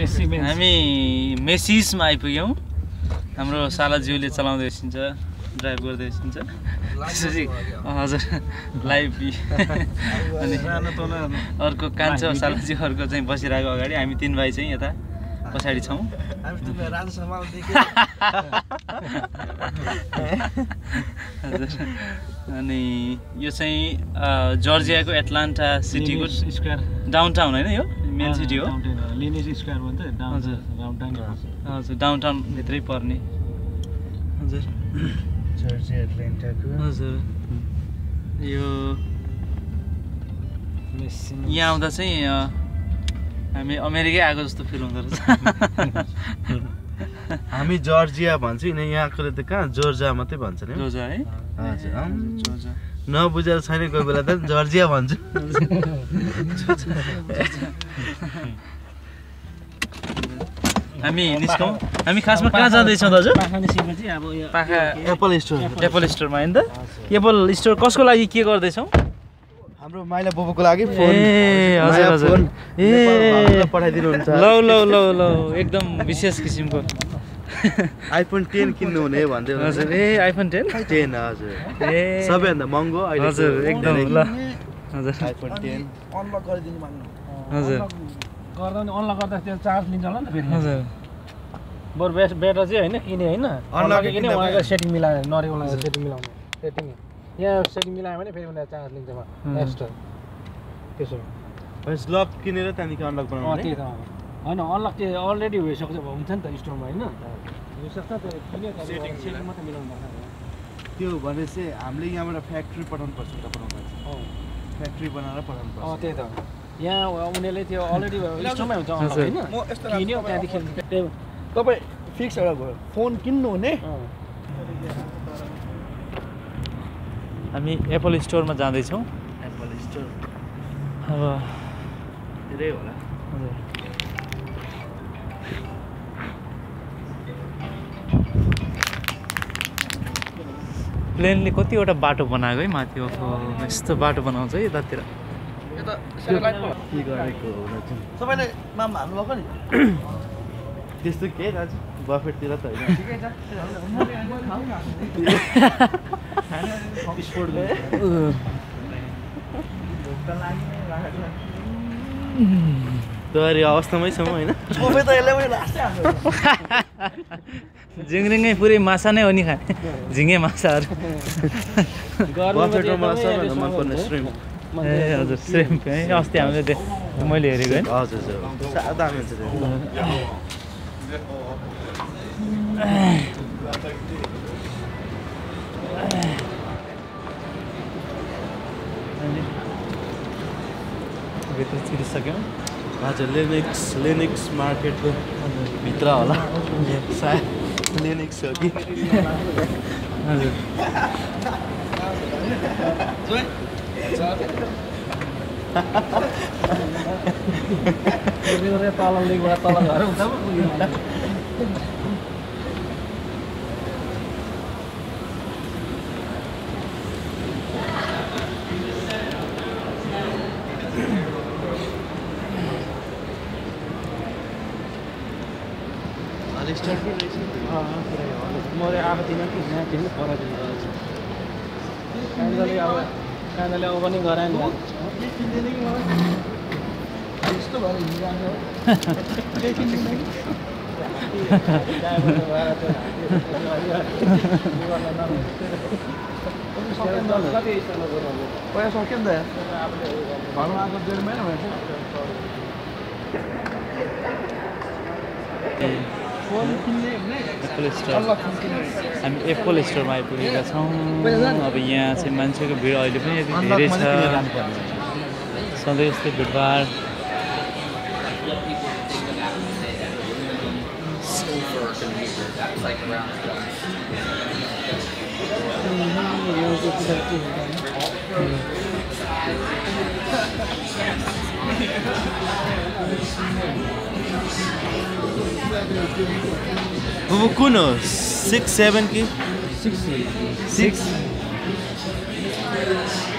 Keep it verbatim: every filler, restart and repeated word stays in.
Messi bench हामी मेसिसमा आइपुग्यौँ हाम्रो सालाज्यूले चलाउँदै हिँड्छ ड्राइभ गर्दै हिँड्छ त्यसपछि हजुर लाइभ अनि अर्को कान्छो सालाज्यू अर्को चाहिँ बसिरहेको अगाडि हामी तीन भाइ चाहिँ यता पछाडि छौँ हजुर अनि यो चाहिँ जर्जियाको एटलान्टा सिटीको स्क्वायर डाउनटाउन होइन यो मेन सिटी हो लिनेज स्क्वायर भन्छ हजुर डाउनटाउन हजुर डाउनटाउन भित्रै पर्ने हजुर जर्जिया एटलान्टाको हजुर यो यहाँ आउँदा चाहिँ हामी अमेरिकै आएको जस्तो फिल हुँदो रहेछ हामी जर्जिया भन्छ नि यहाँकोले त कहाँ जर्जिया मात्रै भन्छ नि जर्जिया है हजुर जर्जिया नबुझेर छैन कोही बेला त जर्जिया भन्छु हामी निस्कौँ हामी खासमा कहाँ जाँदैछौँ दाजु पाखा निस्केपछि अब यो पाखा एप्पल स्टोर एप्पल स्टोरमा होइन त एप्पल स्टोर कसको लागि के गर्दैछौँ हाम्रो माइला बुबुको लागि फोन ए हजुर हजुर ए पठाइदिनुहुन्छ लौ लौ लौ लौ एकदम विशेष किसिमको आइफोन टेन किन्नु हुने भन्दै हजुर ए आइफोन टेन टेन हजुर ए सबैभन्दा महँगो अहिले हजुर एकदम ल हजुर आइफोन टेन अनलक गरिदिनु भन्नु हजुर गर्दा नि अनलक गर्दा त्यो चार्ज लिन्छ होला नि त फेरि हजुर बरु बेस्ट बेटर चाहिँ होइन किने होइन अनलक किने उहाँको सेटिङ मिलाएर नरेको सेटिङ मिलाउने सेटिङ यहाँ सेटिङ मिलायो भने फेरि उनीहरूले चार्ज लिन्छ एक्स्ट्रा त्यसो बस लक किनेर त्यहाँदेखि अनलक बनाउने त्यही त होइन अनलक चाहिँ अलरेडी भइसक्छ हुन्छ नि त स्टोरमा होइन हुनसक्छ त्यो किन्यो सेटिङ सेटिङ मात्रै मिलाउनु पर्छ त्यो भने चाहिँ हामीले यहाँबाट फ्याक्ट्री पठाउनु पर्छ बनाउनु फ्याक्ट्री बनाएर पठाउनु पर्छ त्यही त यहाँ उनीहरूले त्यो अलरेडी स्टोरमै हुन्छ होइन किन्यो त्यहाँदेखि तपाईँ फिक्स एउटा भयो फोन किन्नु हुने हामी एप्पल स्टोरमा जाँदैछौँ एप्पल स्टोर अब धेरै होला हजुर प्लेनले कतिवटा बाटो बनाएको है माथि यस्तो बाटो बनाउँछ है यतातिर सबैले माम हाल्नुभएको नि त्यस्तो के दाजु बफेटतिर त होइन तयारी अवस्थामै छौँ होइन झिङ्रिङै पुरै माछा नै हो नि खाने झिङ्गे माछाहरू बफेटमा मलाई सबैभन्दा मनपर्ने श्रिम्प ए हजुर श्रिम्प है अस्ति हामीले त्यो मैले हेरेको होइन हजुर हजुर साह्रो दामी हुन्छ त्यो भित्र छिरिसक्यौँ हजुर लेनिक्स लेनिक्स मार्केटको भित्र होला सायद लेनिक्स हो कि हजुर तल लेकबाट तल घर हुन्छ म आएको थिइनँ कि यहाँ किन पराइदिनु कान्छाले अब कान्छाले अब पनि गरायो नि यस्तो भएर हिँडिरहनु पैसा सक्यो नि त घरमा आएको डेढ महिना भएछ एप्पल स्टोर हामी एप्पल स्टोरमा आइपुगेका छौँ अब यहाँ चाहिँ मान्छेको भिड अहिले पनि यति धेरै छ सधैँ यस्तै भिडभाड बुबु कुन हो सिक्स सेभेन कि सिक्स सिक्स